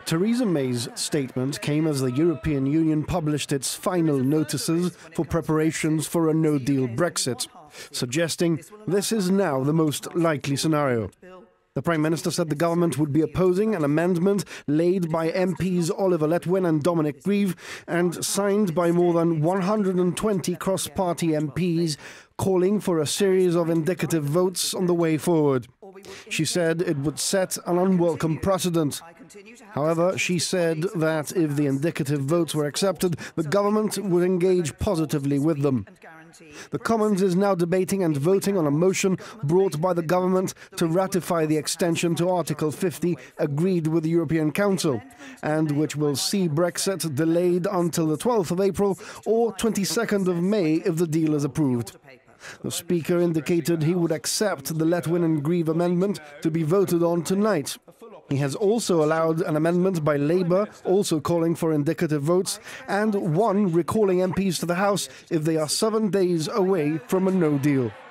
Theresa May's statement came as the European Union published its final notices for preparations for a no-deal Brexit, suggesting this is now the most likely scenario. The Prime Minister said the government would be opposing an amendment laid by MPs Oliver Letwin and Dominic Grieve and signed by more than 120 cross-party MPs, calling for a series of indicative votes on the way forward. She said it would set an unwelcome precedent. However, she said that if the indicative votes were accepted, the government would engage positively with them. The Commons is now debating and voting on a motion brought by the government to ratify the extension to Article 50 agreed with the European Council, and which will see Brexit delayed until the 12th of April or 22nd of May if the deal is approved. The Speaker indicated he would accept the Letwin and Grieve amendment to be voted on tonight. He has also allowed an amendment by Labour, also calling for indicative votes, and one recalling MPs to the House if they are 7 days away from a no deal.